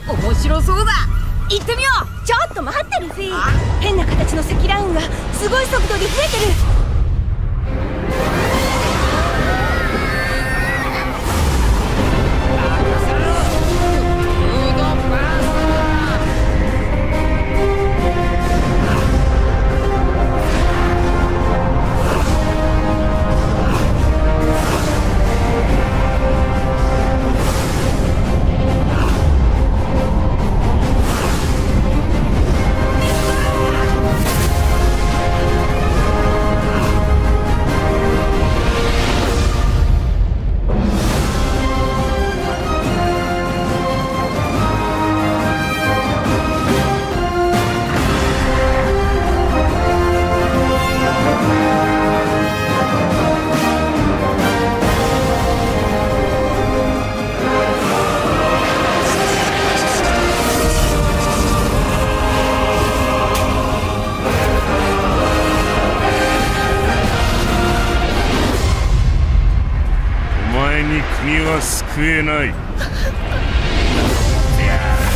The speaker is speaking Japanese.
面白そうだ。行ってみよう。 ちょっと待ってルフィ。変な形の積乱雲がすごい速度で増えてる。 国は救えない。